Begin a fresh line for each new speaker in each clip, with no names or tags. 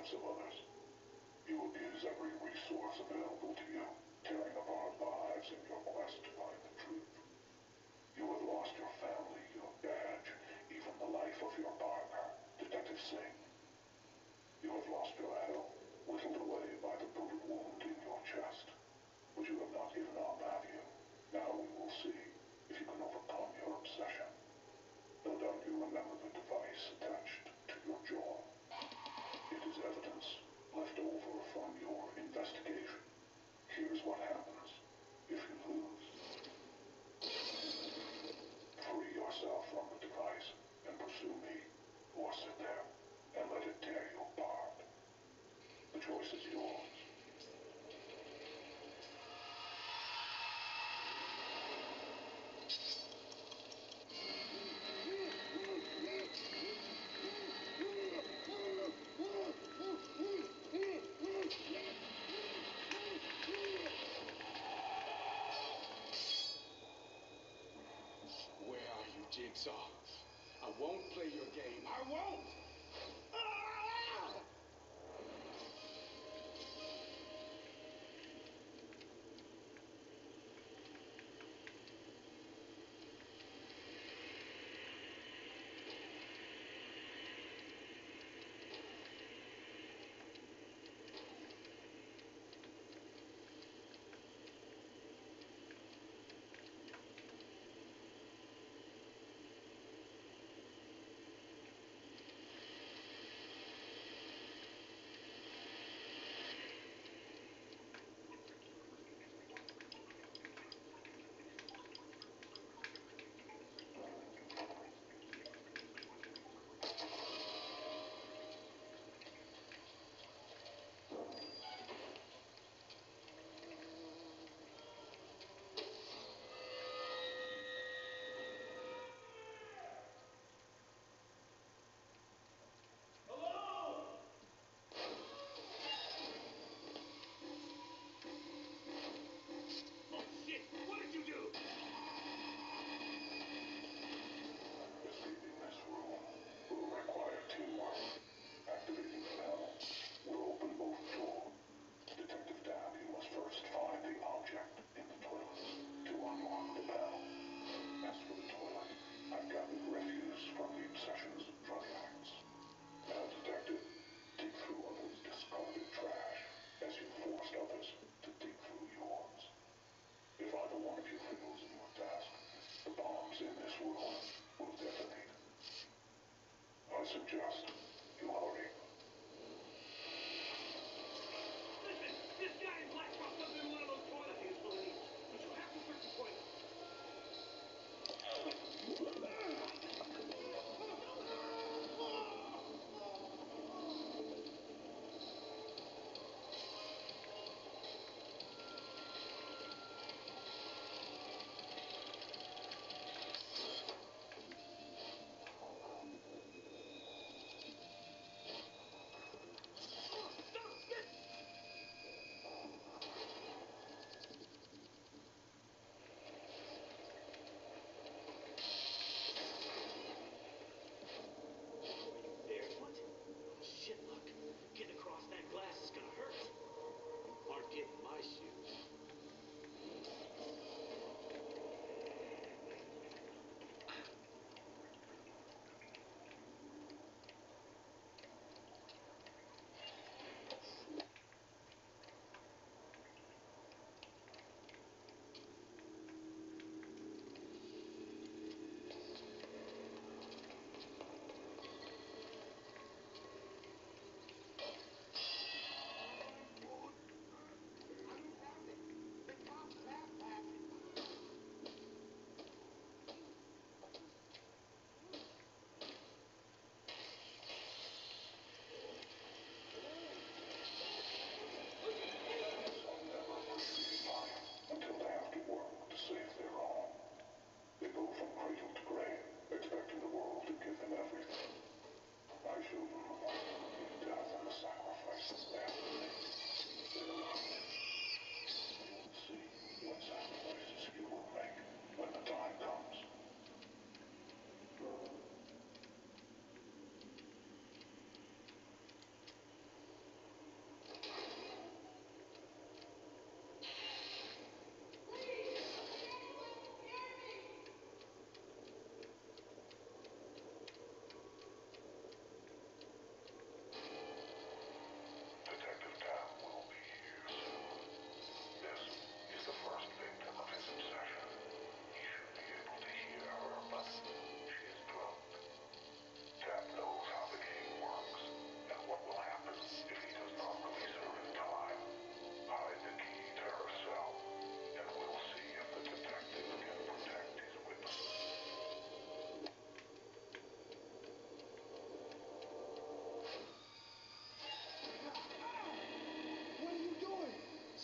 lives of others. You abuse every resource available to you, tearing apart lives in your quest to find the truth. You have lost your family, your badge, even the life of your partner, Detective Singh. You have lost your health, whittled away by the bullet wound in your chest. But you have not given up, have you? Now we will see if you can overcome your obsession. No doubt you remember the device attached to your jaw. It is evidence left over from your investigation. Here's what happens if you lose. Free yourself from the device and pursue me, or sit there and let it tear you apart. The choice is yours.
Where are you, Jigsaw? I won't play your game. I won't! Ah!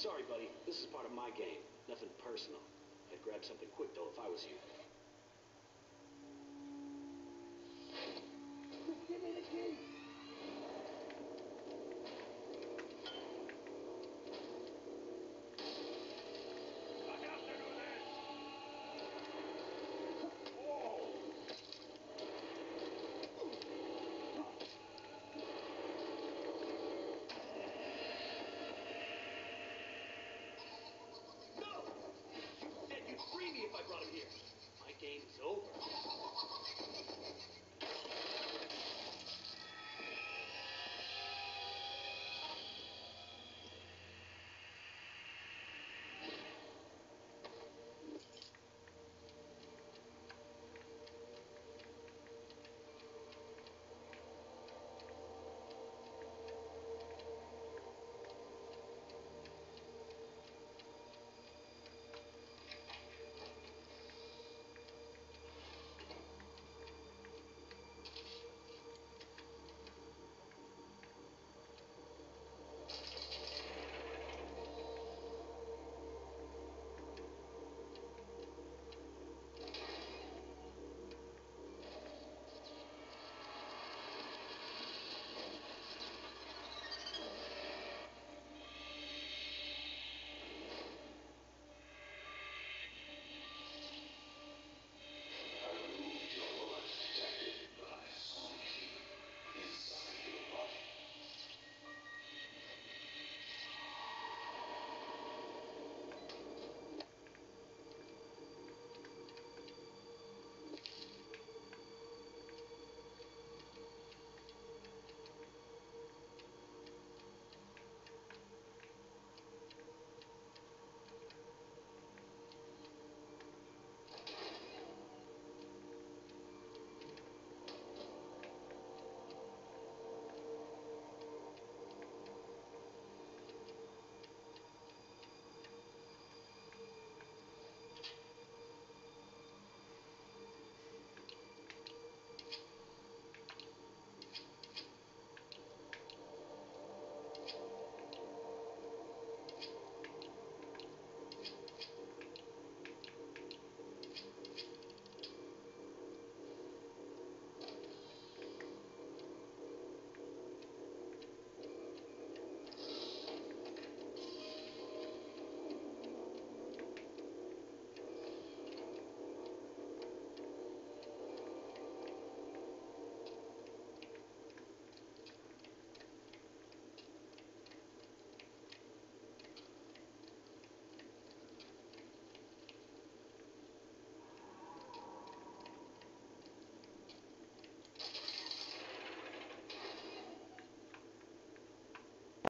Sorry, buddy. This is part of my game. Nothing personal. I'd grab something quick, though, if I was you.